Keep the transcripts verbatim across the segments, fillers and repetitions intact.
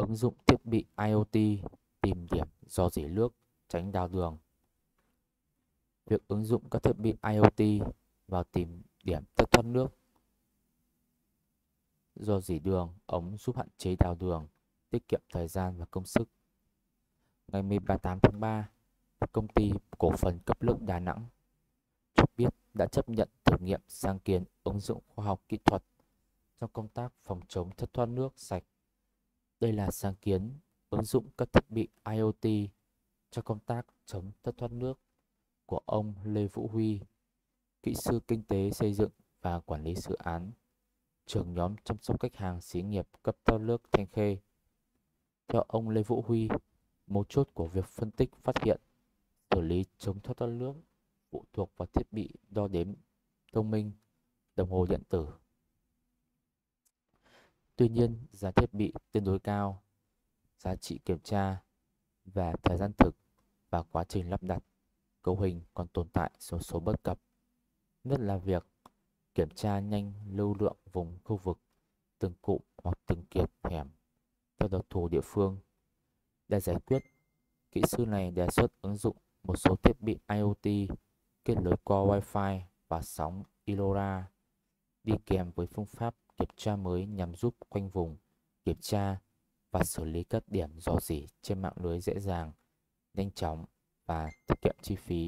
Ứng dụng thiết bị IoT tìm điểm rò rỉ nước, tránh đào đường. Việc ứng dụng các thiết bị IoT vào tìm điểm thất thoát nước, rò rỉ đường ống giúp hạn chế đào đường, tiết kiệm thời gian và công sức. Ngày mười tám tháng ba, công ty cổ phần cấp nước Đà Nẵng cho biết đã chấp nhận thử nghiệm sáng kiến ứng dụng khoa học kỹ thuật trong công tác phòng chống thất thoát nước sạch. Đây là sáng kiến ứng dụng các thiết bị IoT cho công tác chống thất thoát nước của ông Lê Vũ Huy, kỹ sư kinh tế xây dựng và quản lý dự án, trưởng nhóm chăm sóc khách hàng xí nghiệp cấp thoát nước Thanh Khê. Theo ông Lê Vũ Huy, mấu chốt của việc phân tích, phát hiện, xử lý chống thất thoát nước phụ thuộc vào thiết bị đo đếm thông minh, đồng hồ điện tử. Tuy nhiên, giá thiết bị tương đối cao, giá trị kiểm tra và thời gian thực và quá trình lắp đặt cấu hình còn tồn tại một số bất cập, nhất là việc kiểm tra nhanh lưu lượng vùng khu vực, từng cụm hoặc từng kiệt hẻm theo đặc thù địa phương. Để giải quyết, kỹ sư này đề xuất ứng dụng một số thiết bị IoT kết nối qua Wi-Fi và sóng LoRa đi kèm với phương pháp kiểm tra mới nhằm giúp khoanh vùng, kiểm tra và xử lý các điểm rò rỉ trên mạng lưới dễ dàng, nhanh chóng và tiết kiệm chi phí.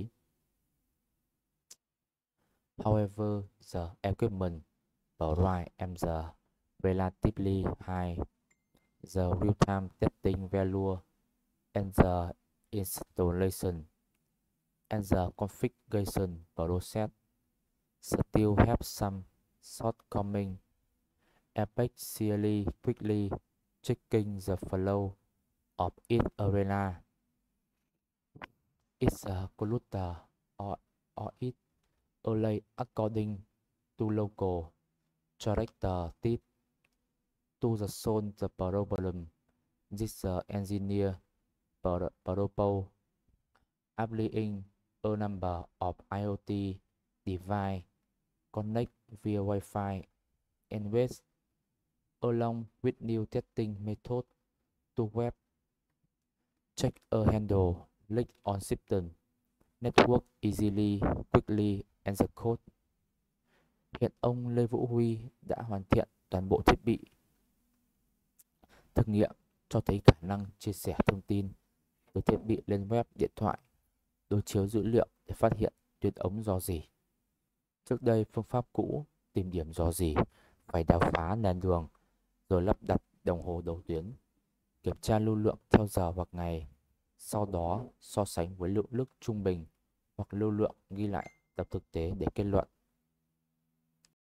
However, the equipment price and the relatively high, the real-time testing value and the installation and the configuration process still have some shortcomings, especially quickly checking the flow of each arena. It's a clutter or, or it only according to local characteristics to the solve the problem. This uh, engineer pro- propose applying a number of IoT devices connect via Wi-Fi and ways along with new testing method to web check a handle leak on system network easily, quickly and the code. Hiện ông Lê Vũ Huy đã hoàn thiện toàn bộ thiết bị thực nghiệm cho thấy khả năng chia sẻ thông tin từ thiết bị lên web điện thoại, đối chiếu dữ liệu để phát hiện tuyến ống rò rỉ. Trước đây, phương pháp cũ tìm điểm rò rỉ phải đào phá nền đường rồi lắp đặt đồng hồ đầu tuyến, kiểm tra lưu lượng theo giờ hoặc ngày, sau đó so sánh với lượng nước trung bình hoặc lưu lượng ghi lại tập thực tế để kết luận